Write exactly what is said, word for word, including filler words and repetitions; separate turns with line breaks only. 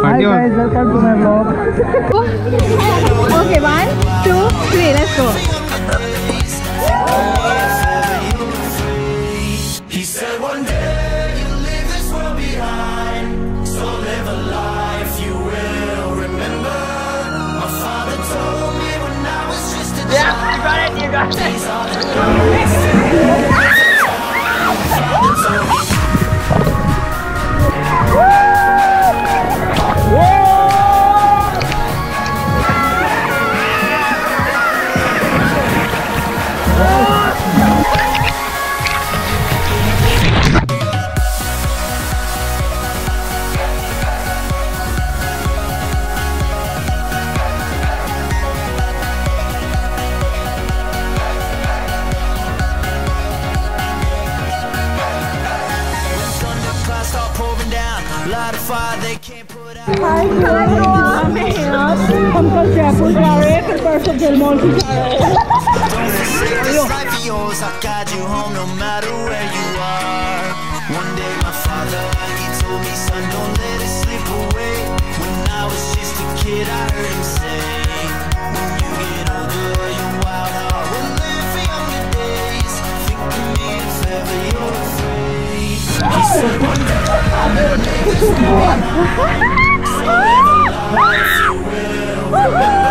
Hi guys, welcome to my vlog.
Okay, one, two, three, let's go.
He said one day you'll leave this world behind, so live a life you will remember. My father told me when I was just a child. Yeah, you got it, you got it. These are the days.
Hi, हम कल जयपुर जा रहे हैं, फिर परसों दिल mall की जा रहे हैं।
Life you will remember.